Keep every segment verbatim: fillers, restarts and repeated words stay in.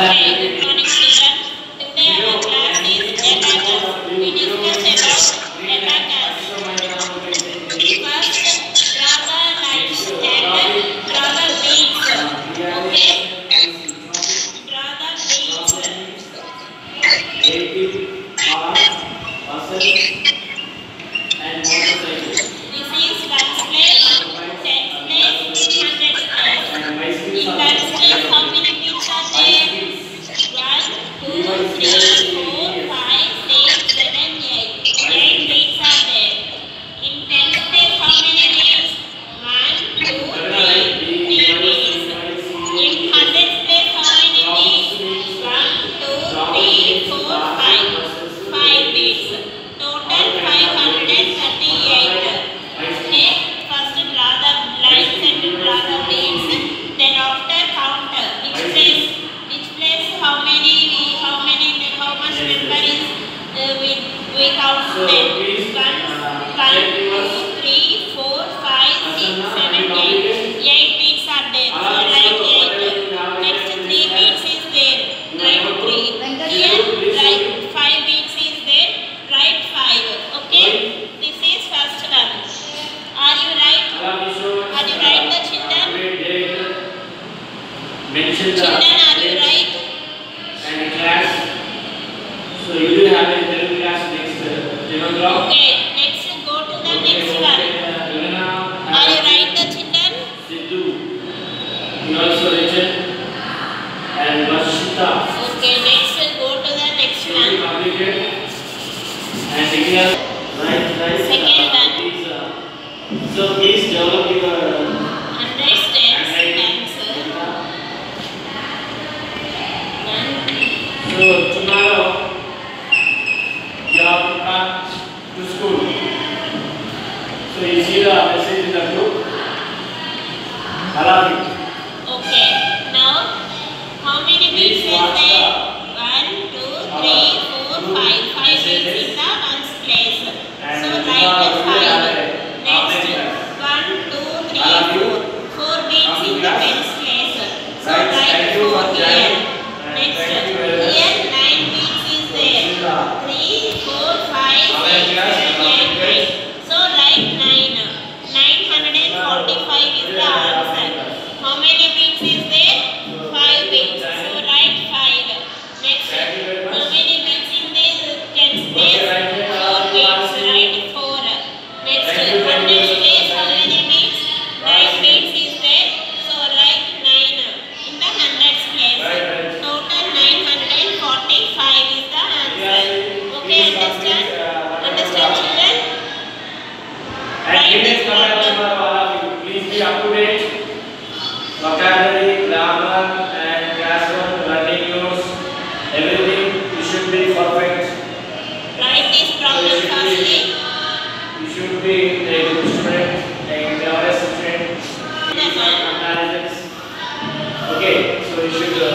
Okay, good morning children. Today our class is abacus. We discuss about abacus. First, draw the lines and draw the beads. Okay? Draw the beads. This is ones place, tens place, hundreds place. In ones place, how many beads are there? One, two, three, four, five, six, seven, eight. Eight beads are there. In tens place, how many beads? One, two, three, three beads. In hundreds place, how many beads? One, two, three, four, five. Five beads. Total five hundred thirty-eight. Okay. First draw the lines and draw the beads. Then after count which place, which place, how many, how many, how much number is uh, we we count them. One, one, two, three, four, five, six, seven, eight. Eight beads are there. So write eight. Next three beads is there. Write three. Here write five beads is there. Write five. Okay. This is first one. Are you right? Are you right, the children? Children, are you right? And class. So you will have a Telugu class next eleven o'clock. Okay. Next, go to the next one. Are you right, the children? Sidhu. You also written. And Varshita. Okay. Next, go to the next one. And again, right, right. Second one. Please, uh, so please develop your Understand answer. So tomorrow you have to come to school. So you see the message in the group. Arabic. Okay. Now, how many beads is there? One, two, three, four, five. Five beads in the ones place. So write the five. Next, one, two, three, four. Four beads in the tens place. So write four here. Next, here nine beads is there. Three, four, five, six, seven, eight, nine. So write nine. Nine hundred and forty-five is the answer. How many beads is there? Five beads. So write five. Next, how many beads in the tens place? Four beads. Write four. Next, hundreds place, how many beads? Nine beads is there. So write nine in the hundreds place. Total nine hundred and forty-five is the answer. Okay, understand? Understand, children? And today's vocabulary, please be up to date. Vocabulary, grammar, and classroom learning notes, everything you should be perfect. Write this problem fastly. You should be a good student, a clever student. Comparisons. Okay, so you should uh,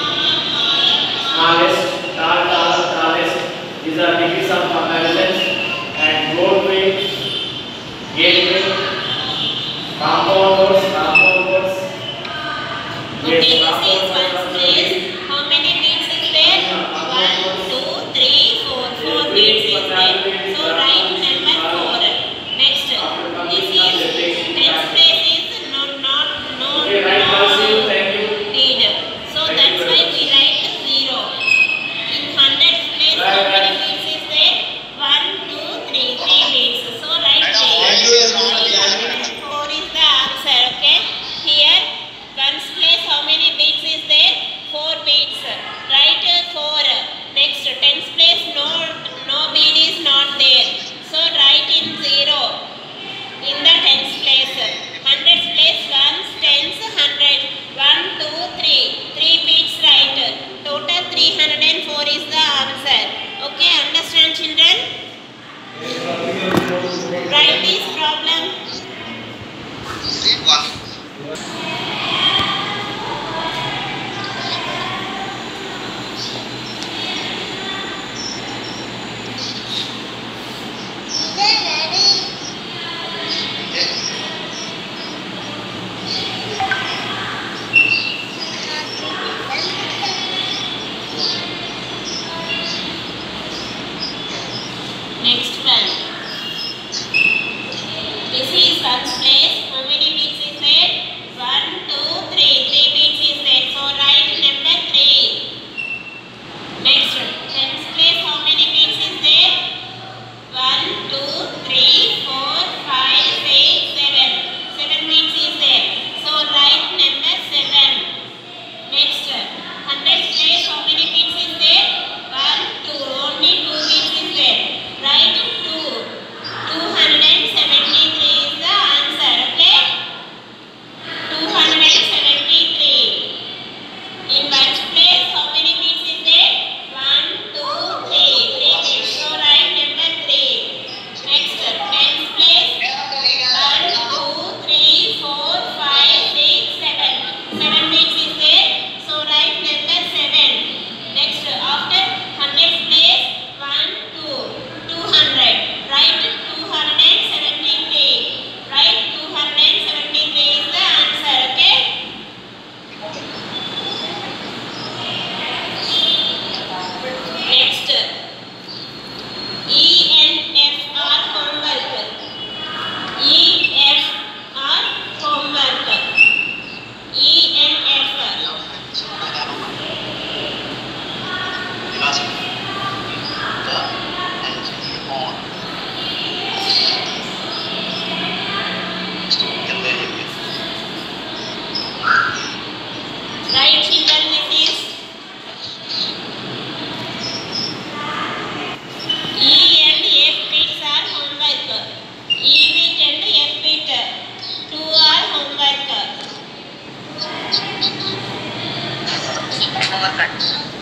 smallest, tall, tall, tallest. These are degrees of comparisons. And roadway, gateway, compound words, compound words. Okay, this is ones place. How many beads is there? One, two, three, four. Four beads is there. So write number four. Next, this is tens place is not not no Okay, right, Marcel, no thank you. bead. So that's why we write zero. In hundreds place, how many beads is there? One, two, three, three beads. So write three. Four is the answer. Okay. Here, ones place, how many beads is there? Four beads. Write four. Next, tens place, no no bead is not there. So write in zero. In the tens place. Hundreds place, ones, tens, hundred. One, two, three. Three beads write. Total three hundred and four is the answer. Okay, understand, children? Write this problem. One.